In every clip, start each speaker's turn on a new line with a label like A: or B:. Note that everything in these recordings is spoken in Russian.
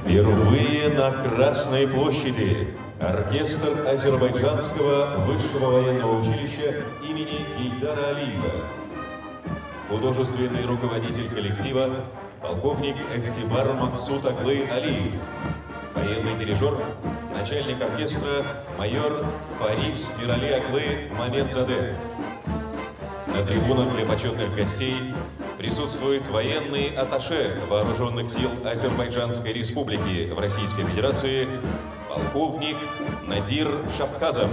A: Впервые на Красной площади оркестр Азербайджанского высшего военного училища имени Гейдара Алиева. Художественный руководитель коллектива полковник Эхтибар Максут Аглы Алиев. Военный дирижер, начальник оркестра майор Фарис Мирали Аглы Мамедзаде. На трибунах для почетных гостей присутствует военный атташе Вооруженных сил Азербайджанской Республики в Российской Федерации полковник Надир Шапхазов.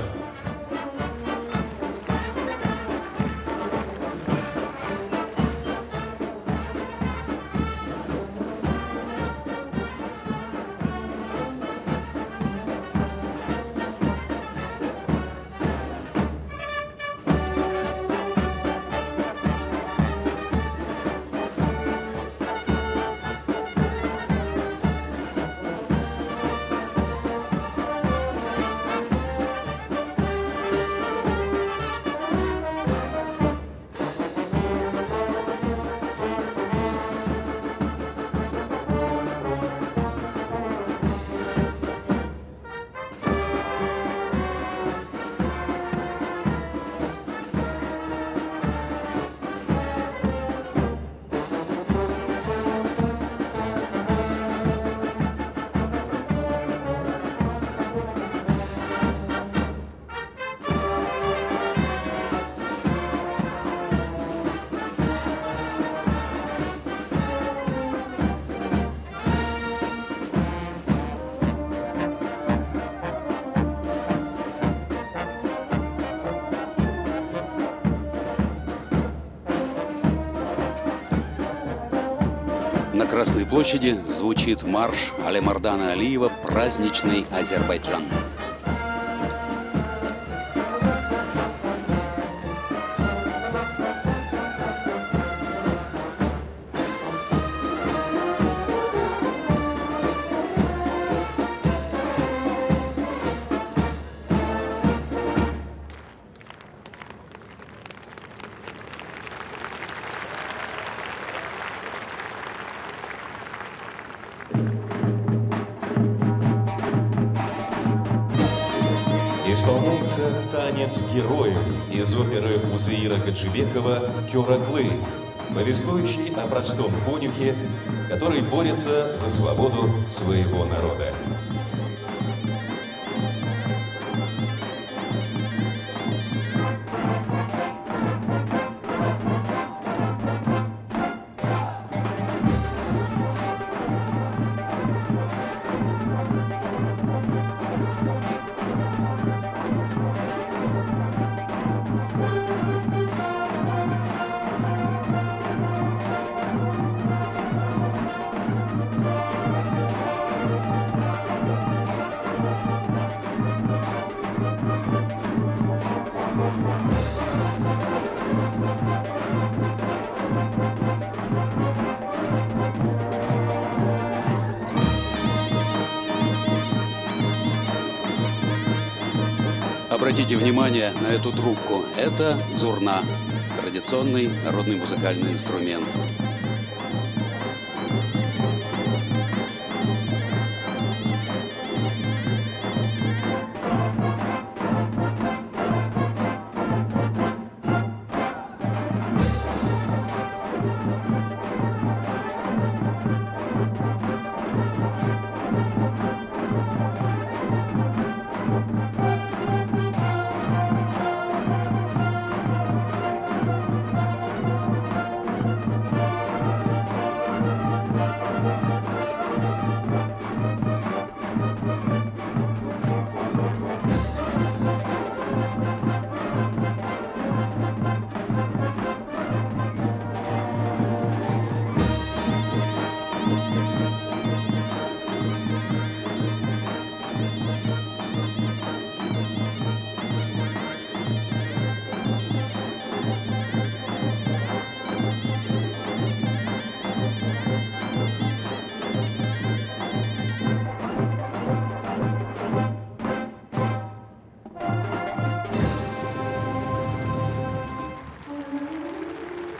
B: На Красной площади звучит марш Алимардана Алиева «Праздничный Азербайджан».
A: Исполняется танец героев из оперы Узеира Гаджибекова «Кёраглы», повествующий о простом конюхе, который борется за свободу своего народа.
B: Обратите внимание на эту трубку. Это зурна, традиционный народный музыкальный инструмент.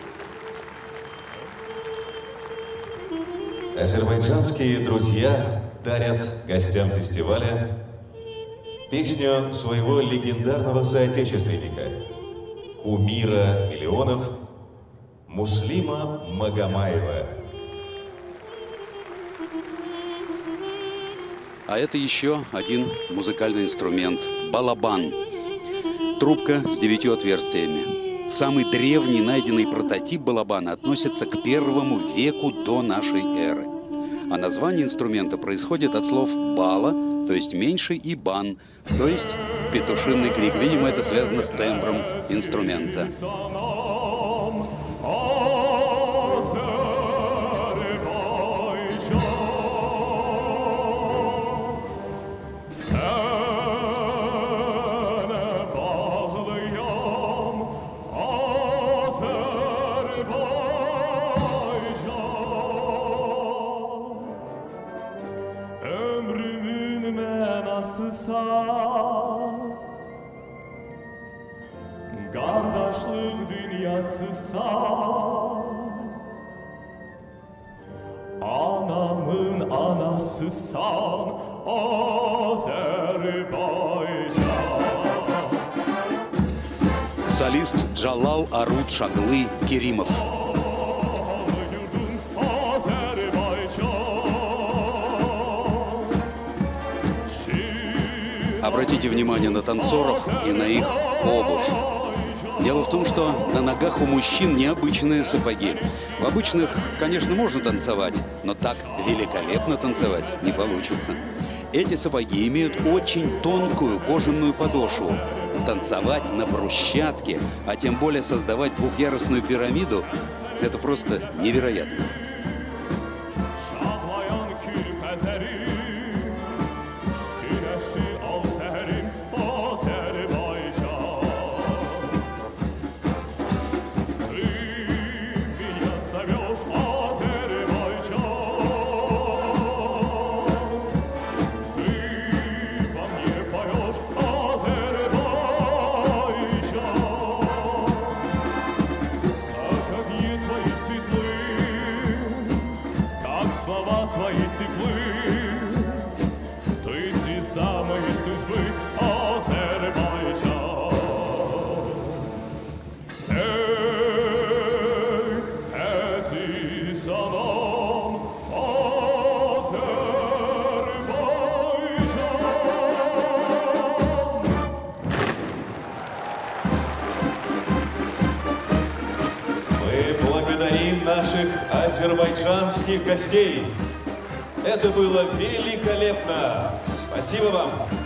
A: Азербайджанские друзья дарят гостям фестиваля песню своего легендарного соотечественника, кумира миллионов Муслима Магомаева.
B: А это еще один музыкальный инструмент – балабан. Трубка с 9 отверстиями. Самый древний найденный прототип балабана относится к 1 веку до нашей эры. А название инструмента происходит от слов «бала», то есть меньше, и «бан», то есть петушиный крик. Видимо, это связано с тембром инструмента.
C: Qardaşlıq dünyasısan, anamın anasısan, Azərbaycan.
B: Солист Джалал Аруд Шаглы Керимов. Обратите внимание на танцоров и на их обувь. Дело в том, что на ногах у мужчин необычные сапоги. В обычных, конечно, можно танцевать, но так великолепно танцевать не получится. Эти сапоги имеют очень тонкую кожаную подошву. Танцевать на брусчатке, а тем более создавать двухъярусную пирамиду – это просто невероятно.
C: Слова твои теплы, ты звезда моей судьбы, Азербайджан. Эй, Азизанам, Азербайджан.
A: Мы благодарим наших азербайджанских гостей. Это было великолепно! Спасибо вам!